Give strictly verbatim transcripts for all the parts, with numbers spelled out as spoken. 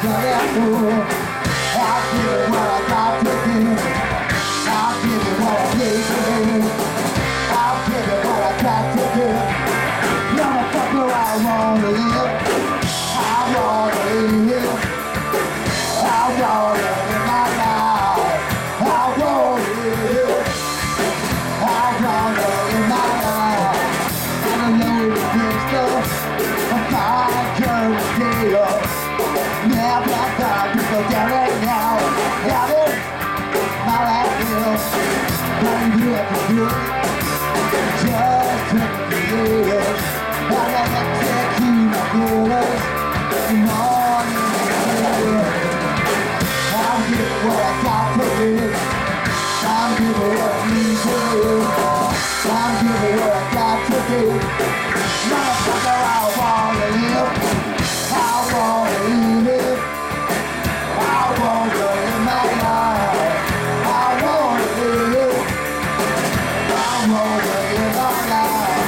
got that fool. I'll give it what I got to give. I'll give it what I need to give. I'll give it what I got to give. Motherfucker, I wanna live. I wanna live. I wanna live my life. I wanna live. I wanna live my life. I don't know the pistol. I'm fine, current deal. Never thought people get it now. Got it? My life is going to have to do it. Just to feel it. I gotta take you my feelings. The morning is I'll give what I got to give. I'll give what I need to give. I'll give what I got to give. Motherfucker, I wanna live. I wanna live. I wanna live my life. I wanna live. I wanna live my life.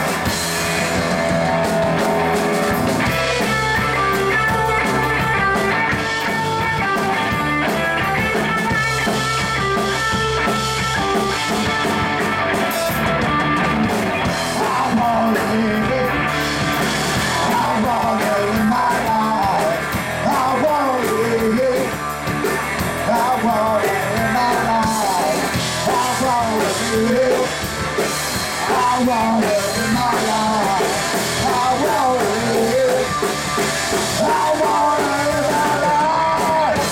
I wanna live my life. I wanna live. I wanna live my life.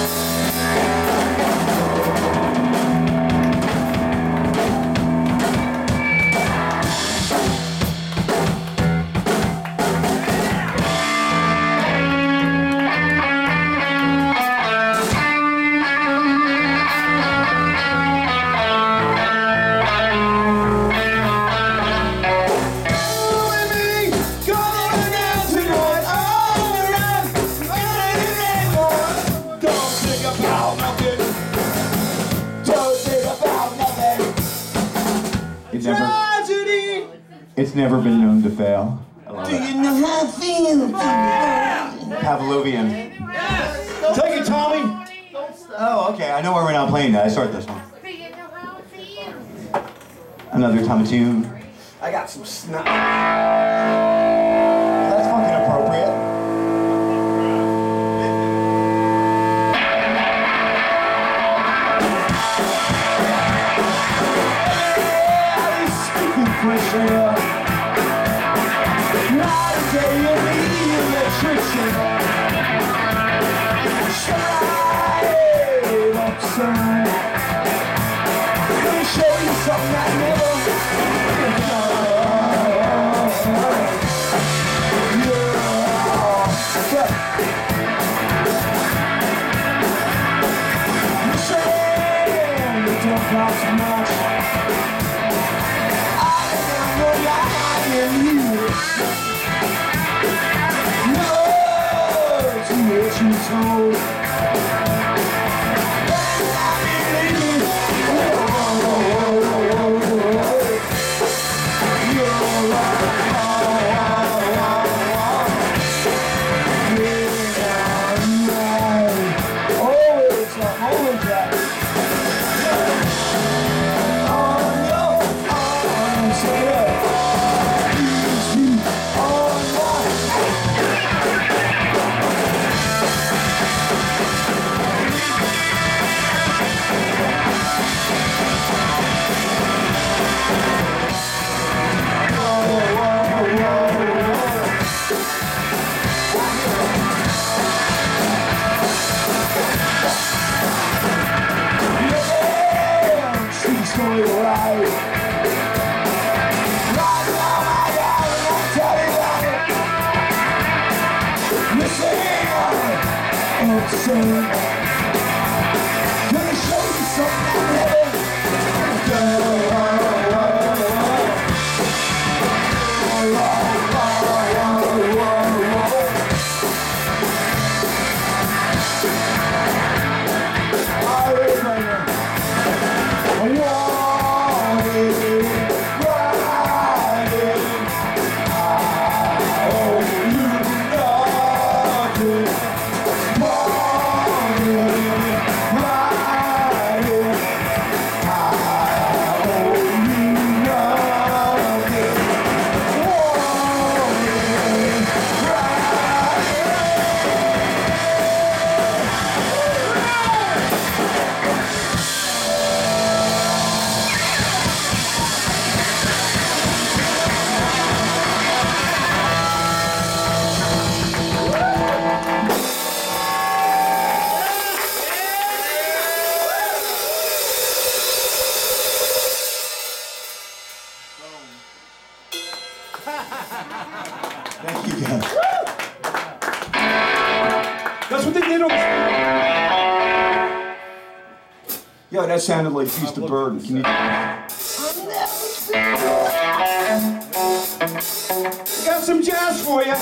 Never, it's never been known to fail. I love Do it. you know how I feel? Pavlovian. Take it, Tommy! Oh, okay, I know why we're not playing that. I start this one. Another time a tune. I got some snot. That's fucking appropriate. Fresh air. Night and day you need electrician. Straight up, son. Let me show you something I never yeah. You say it don't cost much. You told so, gonna show you something. Whoa. That's what they did on the... Yo, that sounded like Beast of Burden. Can you... Got some jazz for you.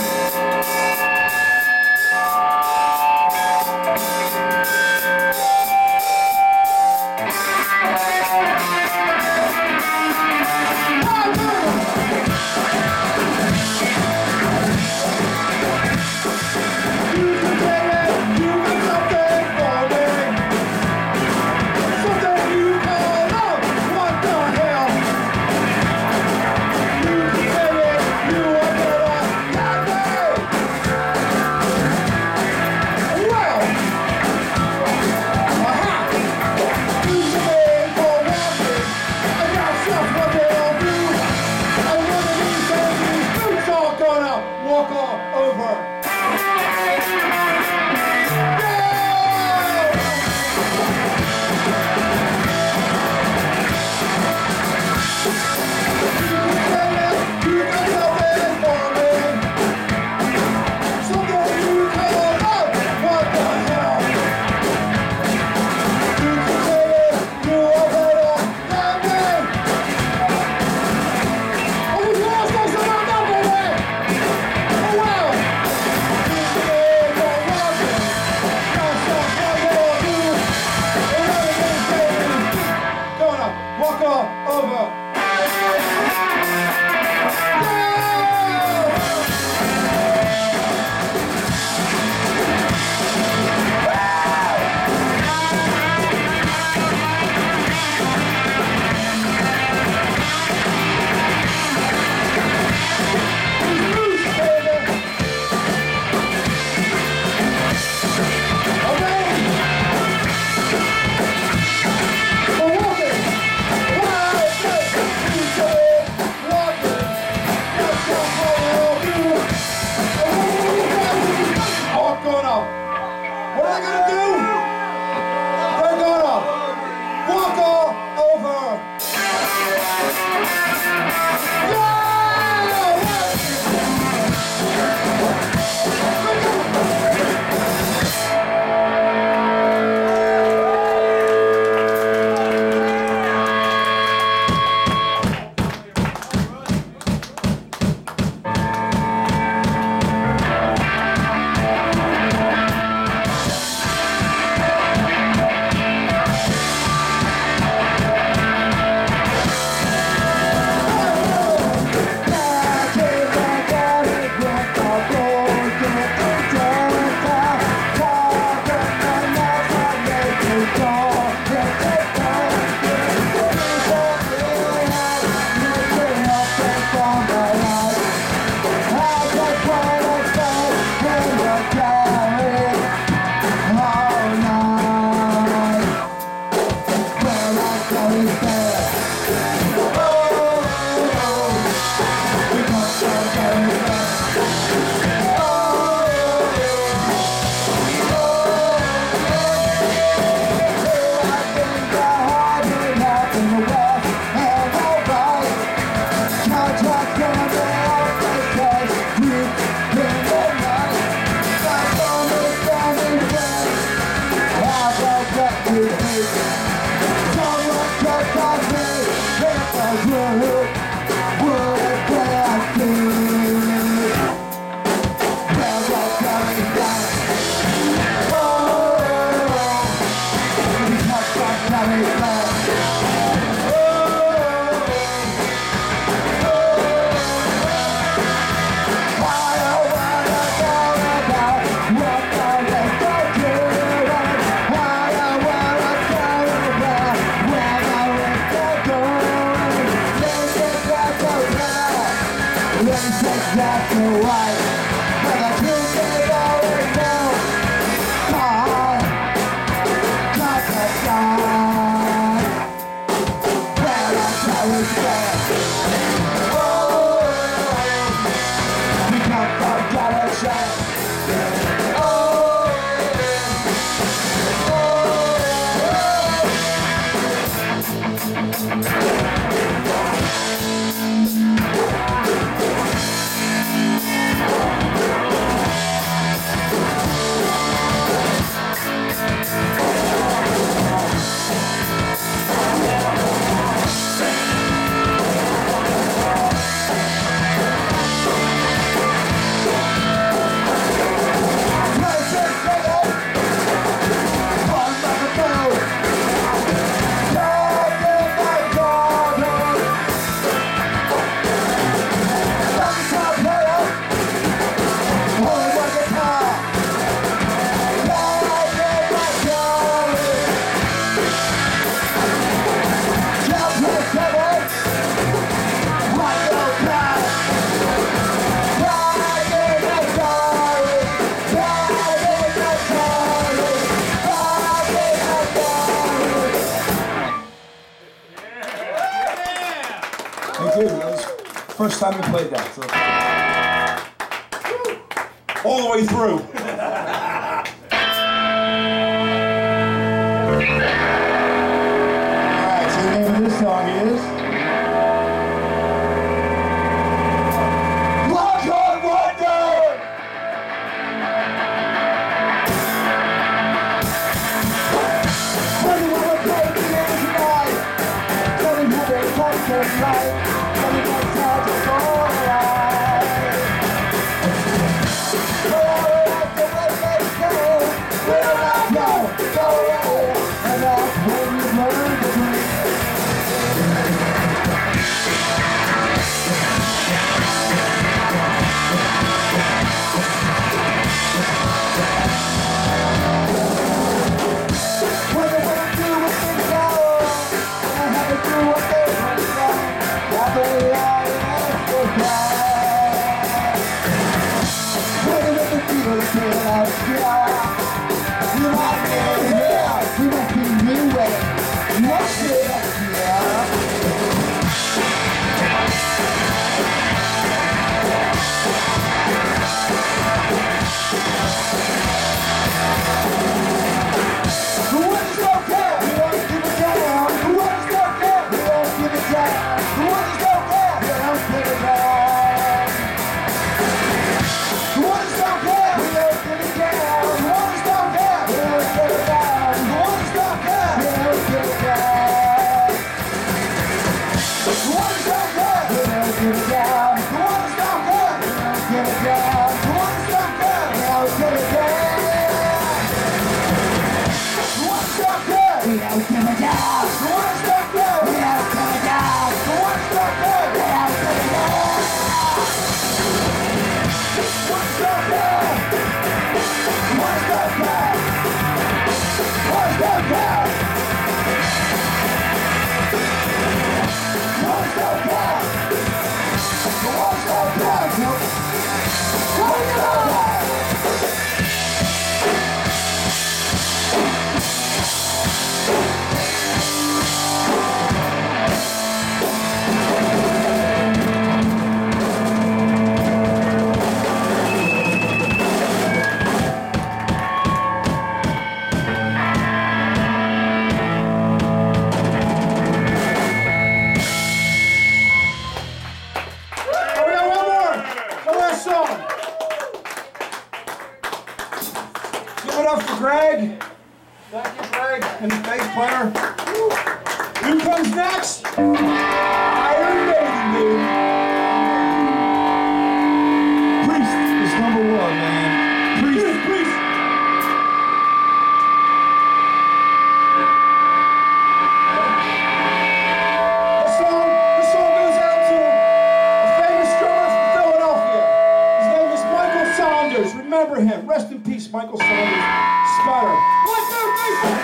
First time we played that. So. All the way through. Alright, so the name of this song is Long John Wonder! Tell me what we're playing here tonight. Tell me how they come to life. Tell me what's how to go alive. We're all right to let it go. We're not going to go away. And that's when you learn to breathe. When they want to do what they go, and I have to do what they want to do. That's the way I am to die. When they let the people feel out here, you might be here, you might be new way. What's it up here? The ones don't care, we don't give a damn. The ones don't care, we don't give a damn. The ones don't care, we don't give a damn. The ones don't care, we don't give a damn. The ones don't care, we don't give a damn. The ones don't care, we don't give a damn. The ones don't care, we don't give a damn. The ones don't care, we don't give a damn. The ones don't care, we don't give a damn. What's up there? We don't give a damn. What's up there? We don't give a damn. What's up there? We don't give a damn. What's up there? What's up there? What's up there? What's up there? What's up there? What's up there? Oh, we got one more. The last song. Give it up for Greg. Thank you, Greg, and the bass player. Who comes next? Iron Maiden, dude. Priest is number one, man. Priest, priest. This song, this song goes out to a famous drummer from Philadelphia. His name is Michael Saunders. Remember him. Rest in peace, Michael Saunders. Sputter. One, two, three, four.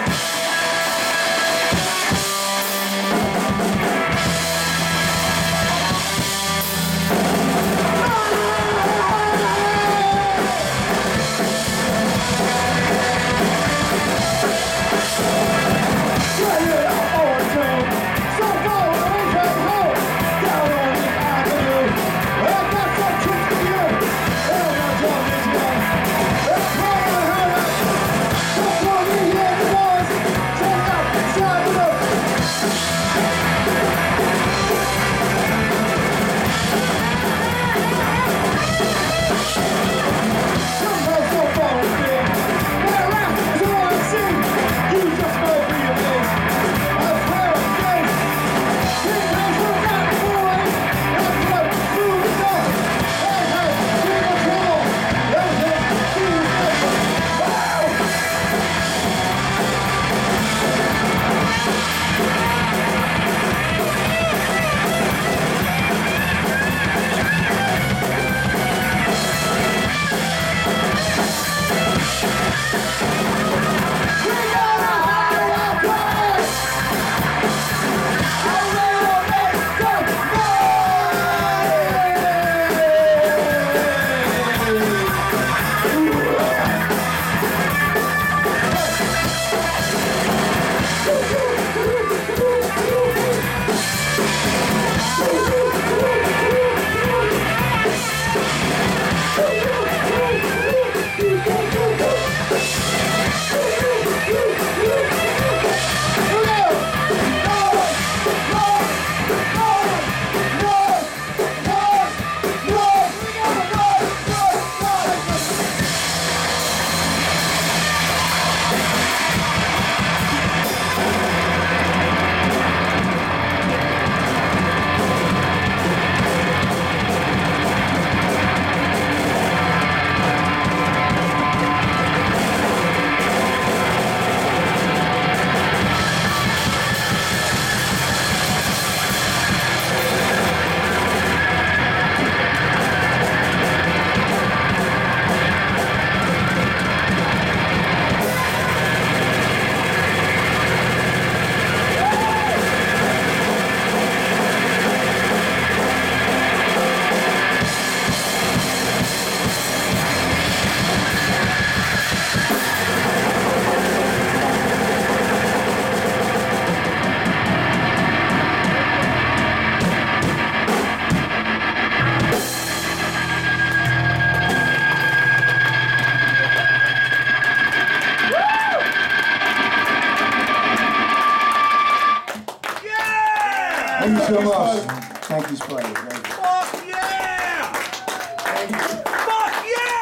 Thank so you, much. Spud. Thank you, Spud. Thank you. Fuck yeah! Fuck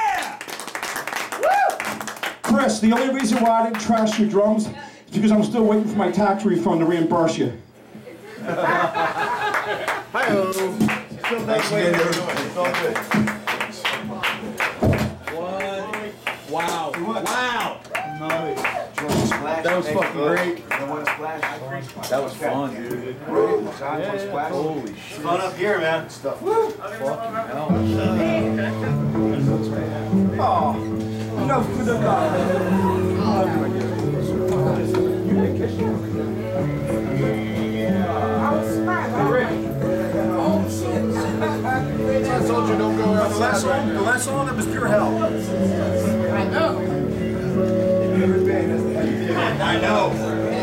yeah! Chris, the only reason why I didn't trash your drums is because I'm still waiting for my tax refund to reimburse you. Hi-oh. Thanks again, everybody. It's all good. Wow. Wow. That was fucking great. That was fun, dude. Holy shit. Fun up here, man. Oh, enough for the I told you don't go outside. The last song, the last song, that was pure hell. I know.